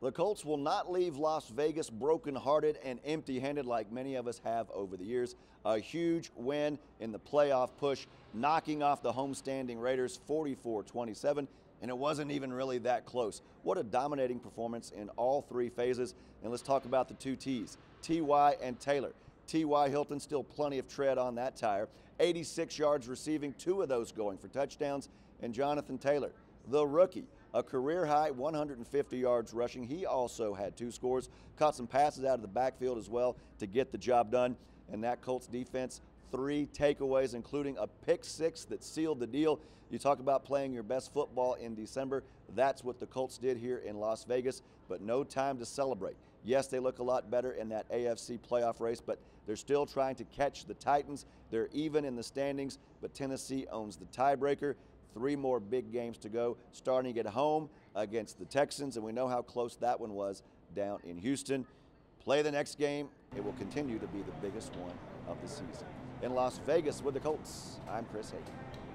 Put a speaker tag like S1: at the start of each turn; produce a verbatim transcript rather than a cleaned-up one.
S1: The Colts will not leave Las Vegas brokenhearted and empty-handed like many of us have over the years. A huge win in the playoff push, knocking off the homestanding Raiders forty-four twenty-seven, and it wasn't even really that close. What a dominating performance in all three phases. And let's talk about the two T's, T Y and Taylor. T Y Hilton, still plenty of tread on that tire. eighty-six yards receiving, two of those going for touchdowns. And Jonathan Taylor, the rookie, a career-high one hundred fifty yards rushing. He also had two scores, caught some passes out of the backfield as well to get the job done. And that Colts defense, three takeaways, including a pick six that sealed the deal. You talk about playing your best football in December. That's what the Colts did here in Las Vegas, but no time to celebrate. Yes, they look a lot better in that A F C playoff race, but they're still trying to catch the Titans. They're even in the standings, but Tennessee owns the tiebreaker. Three more big games to go, starting at home against the Texans, and we know how close that one was down in Houston. Play the next game. It will continue to be the biggest one of the season. In Las Vegas with the Colts, I'm Chris Hayden.